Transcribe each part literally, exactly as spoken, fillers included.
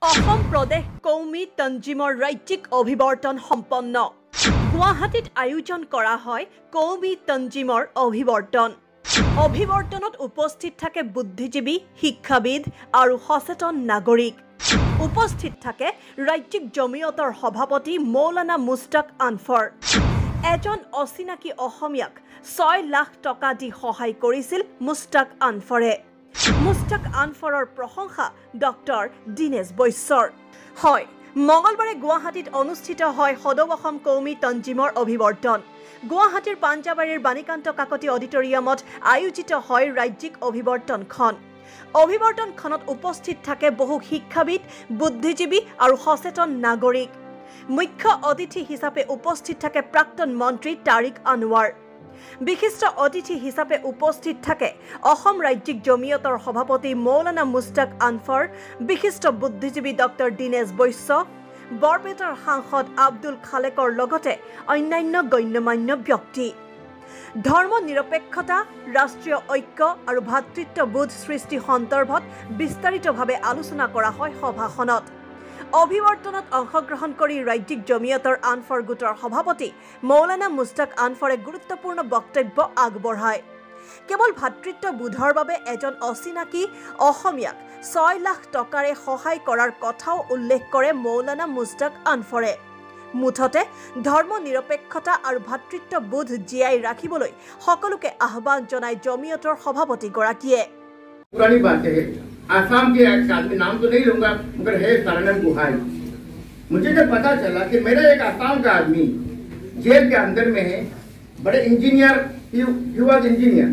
অসম প্ৰদেশ কৌমি তঞ্জিমৰ ৰাজ্যিক অভিৱৰ্তন সম্পন্ন গুৱাহাটীত আয়োজন কৰা হয় কৌমি তঞ্জিমৰ অভিৱৰ্তন অভিৱৰ্তনত উপস্থিত থাকে বুদ্ধিজীৱী শিক্ষাবিদ আৰু সচেতন নাগৰিক উপস্থিত থাকে ৰাজ্যিক জমিয়তৰ সভাপতি মৌলানা মুস্তাক আনফৰ এজন অচিনাকি অসমীয়াক ছয় লাখ টকা দি সহায় কৰিছিল মুস্তাক আনফৰে মুস্তাক আনফৰৰ প্ৰশংসা ডক্টৰ দিনেশ বৈশ্যৰ হয় মঙ্গলবাৰে গুৱাহাটীত অনুষ্ঠিত হয় সদৌ অসম কৌমি তঞ্জিমৰ অভিৱৰ্তন গুৱাহাটীৰ পাঞ্জাবাৰীৰ বাণীকান্ত কাকতি অডিটৰিয়ামত আয়োজিত হয় ৰাজ্যিক অভিৱৰ্তনখন অভিৱৰ্তনখনত উপস্থিত থাকে বহু শিক্ষাবিদ বুদ্ধিজীৱী আৰু সচেতন নাগৰিক মুখ্য অতিথি হিচাপে উপস্থিত থাকে প্ৰাক্তন মন্ত্ৰী তাৰিক আনৱাৰ বিশিষ্ট অতিথি হিচাপে উপস্থিত থাকে অসম ৰাজ্যিক জমিয়তৰ সভাপতি মৌলানা মুস্তাক আনফৰ বিশিষ্ট বুদ্ধিজীৱী ডক্টৰ দিনেশ বৈশ্য বৰপেটাৰ সাংসদ আব্দুল খালেকৰ লগতে অন্যান্য গণ্যমান্য ব্যক্তি ধৰ্ম নিৰপেক্ষতা ৰাষ্ট্ৰীয় ঐক্য আৰু ভাতৃত্ববোধ সৃষ্টি সন্দৰ্ভত বিস্তাৰিতভাৱে আলোচনা কৰা হয় সভাখনত অভিৱৰ্তনত অংশগ্ৰহণ কৰি ৰাজ্যিক জমিয়তৰ আনফৰ গোটৰ সভাপতি মৌলানা মুস্তাক আনফৰে গুৰুত্বপূৰ্ণ বক্তব্য আগবঢ়ায় কেৱল ভাতৃত্ববোধৰ বাবে এজন অচিনাকি অসমীয়াক ছয় লাখ টকাৰে সহায় কৰাৰ কথাও উল্লেখ কৰে মৌলানা মুস্তাক আনফৰে মুঠতে ধৰ্ম নিৰপেক্ষতা আৰু ভাতৃত্ববোধ জীয়াই ৰাখিবলৈ সকলোকে আহ্বান জনায় জমিয়তৰ সভাপতি গৰাকীয়ে पुरानी बात है आसाम के एक आदमी नाम तो नहीं लूंगा मगर है सरनम गुहाई मुझे जब पता चला कि मेरा एक आसाम का आदमी जेल के अंदर में है बड़े इंजीनियर ही वाज इंजीनियर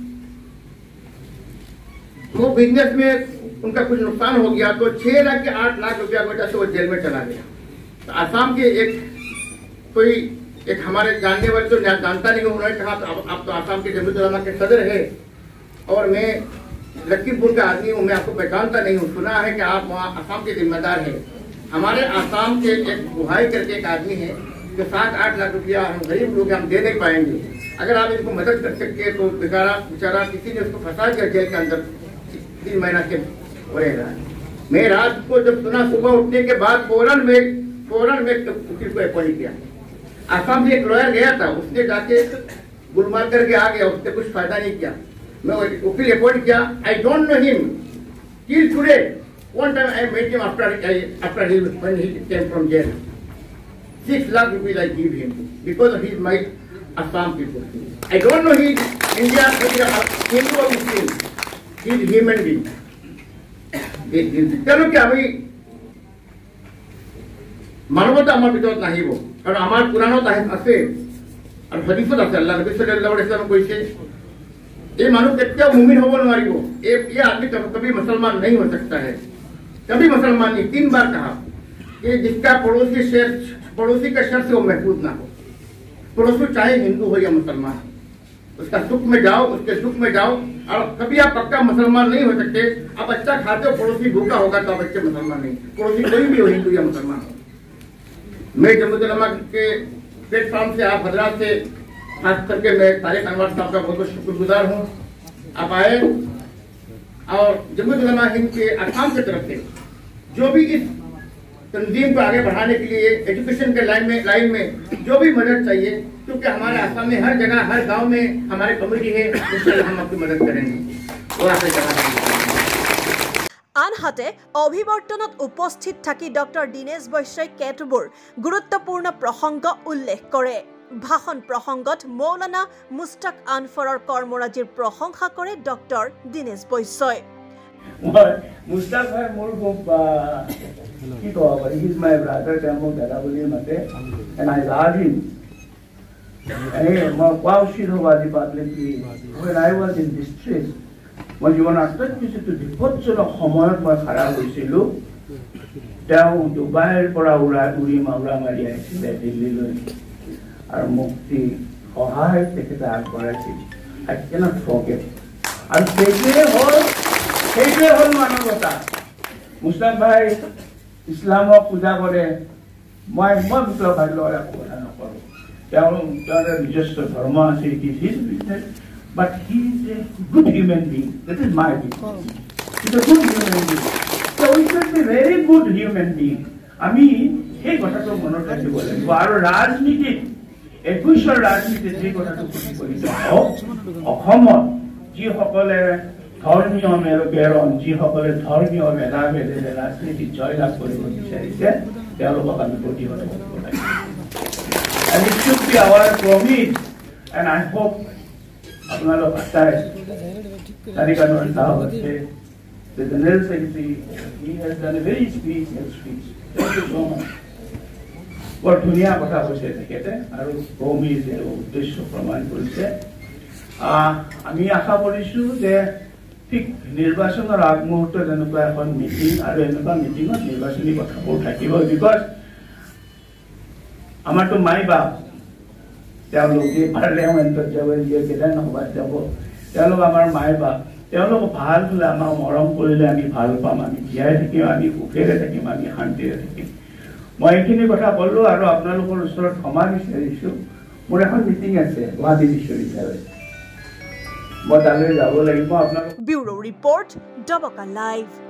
वो बिजनेस में उनका कुछ नुकसान हो गया तो छह लाख के आठ लाख रुपया वजह से वो जेल में चला गया तो आसाम के एक कोई एक हमारे जानने वाले तो जानता नहीं उन्होंने कहा आप तो आसाम के जमीयत उलमा के सदर है और मैं लखीमपुर का आदमी हूँ मैं आपको पहचानता नहीं हूँ सुना है कि आप वहाँ आसाम के जिम्मेदार हैं हमारे आसाम के एक गुहाई करके एक आदमी है जो सात आठ लाख रुपया हम गरीब लोग हम दे नहीं पाएंगे अगर आप इनको मदद कर सकते हैं तो बेचारा बेचारा किसी ने उसको फंसा दिया जेल के अंदर तीन महीना के रहेगा मैं रात को जब सुना सुबह उठने के बाद फौरन में फौरन में वकील को अपॉइंट किया आसाम से एक लॉयर गया था उसने जाके गुलमाल करके आ गया उसने कुछ फायदा नहीं किया मैं वकील अपॉइंट किया I don't know him till today one time I met him after after he when he came from jail six lakh rupees I give him because he is my Assam people I don't know he is India Hindu or Muslim he is human being चलो कि আমি মানৱতা আমাৰ ভিতৰত নাহিব কাৰণ আমাৰ পুৰাণত আছে আৰু হাদিছত আছে আল্লাহ নবী সাল্লাল্লাহু আলাইহি ওয়াসাল্লাম কৈছে ये मानो क्या मुमिन हो नारियो ये ये आदमी कभी मुसलमान नहीं हो सकता है कभी मुसलमान नहीं तीन बार कहा कि जिसका पड़ोसी शहर पड़ोसी का शहर से वो महफूज ना हो पड़ोसी चाहे हिंदू हो या मुसलमान उसका सुख में जाओ उसके दुख में जाओ और कभी आप पक्का मुसलमान नहीं हो सकते आप अच्छा खाते हो पड़ोसी भूखा होगा तो आप अच्छे मुसलमान नहीं पड़ोसी कोई भी हो हिंदू या मुसलमान हो मैं जमीयत उलमा के प्लेटफॉर्म से आप हजरात से खास करके मैं तारिक अनवर साहब का बहुत बहुत शुक्रगुजार हूँ आप आए और जमीयत उलमा हिंद के असम की तरफ से जो भी इस तंजीम को आगे बढ़ाने के लिए एजुकेशन के लाइन में लाइन में जो भी मदद चाहिए क्योंकि हमारे असम में हर जगह हर गांव में हमारे कमेटी है उससे हम आपकी मदद करेंगे और आपसे আনহাতে অভিৱৰ্তনত উপস্থিত থাকি ডক্টৰ দিনেশ বৈশ্যই কেতবোৰ গুৰুত্বপূৰ্ণ প্ৰসংগ উল্লেখ কৰে ভাষণ প্ৰসংগত মৌলানা মুস্তাক আনফৰৰ কৰ্মৰাজিৰ প্ৰশংসা কৰে ডক্টৰ দিনেশ বৈশ্যই মুস্তাক ভাই মোৰ কি কব হি ইজ মাই ব্ৰাদাৰ তেওঁ দাদা বুলি মাতে এণ্ড আই লাভ হিম এই মই কোৱা উচিত হ'ব আজি publicly when I was in distress মই জীৱনৰ আটাইতকৈ বিপদজনক সময়ত মই খাৰা হৈছিলোঁ তেওঁ ডুবাইৰ পৰা উৰা উৰি মাউৰা মাৰি আহিছিলে দিল্লীলৈ আৰু মুক্তি সহায় তেখেতে আগবঢ়াইছিল I cannot forget আৰু সেইটোৱে হ'ল সেইটোৱে হ'ল মানৱতা মুস্তাক ভাই ইছলামক পূজা কৰে মই মই বিপ্লৱ ভাইৰ লগত একো কথা নকৰোঁ তেওঁৰ তেওঁৰ নিজস্ব ধৰ্ম আছে it is his business but he is a good human being that is my being is a good human being So we should be a very good human being আমি সেই কথাটো মনত ৰাখিব লাগিব আৰু ৰাজনীতিত একৈশৰ ৰাজনীতিত সেই কথাটো কৰিছে অসমত যিসকলে ধৰ্মীয় মেৰুকেৰণ যিসকলে ধৰ্মীয় ভেদাভেদেৰে ৰাজনীতিত জয়লাভ কৰিব বিচাৰিছে তেওঁলোকক আমি প্ৰতিহত কৰিব লাগিব and it should be our promise and I hope আপোনালোক আটাই তাৰিকানৰ সাহস আছে the general secretary he has done a very speech speech thank you so much বৰ ধুনীয়া কথা কৈছে তেখেতে আৰু কৌমী যে উদ্দেশ্য প্ৰমাণ কৰিছে আমি আশা কৰিছো যে ঠিক নিৰ্বাচনৰ আগমুহূৰ্তত এনেকুৱা এখন মিটিং আৰু এনেকুৱা মিটিঙত নিৰ্বাচনী কথাবোৰ থাকিব বিকজ আমাৰতো মাই বাপ তেওঁলোকে পাৰ্লিয়ামেণ্টত যাব যিয়ে বিধানসভাত যাব তেওঁলোক আমাৰ মাই বাপ তেওঁলোক ভাল হ'লে আমাক মৰম কৰিলে আমি ভাল পাম আমি জীয়াই থাকিম আমি সুখেৰে থাকিম আমি শান্তিৰে থাকিম মই এইখিনি কথা ক'লো আৰু আপোনালোকৰ ওচৰত ক্ষমা বিচাৰিছো মোৰ এখন মিটিং আছে গুৱাহাটী বিশ্ববিদ্যালয়ত মই তালৈ যাব লাগিব আপোনালোক ব্যুৰো ৰিপৰ্ট ডবকা লাইভ।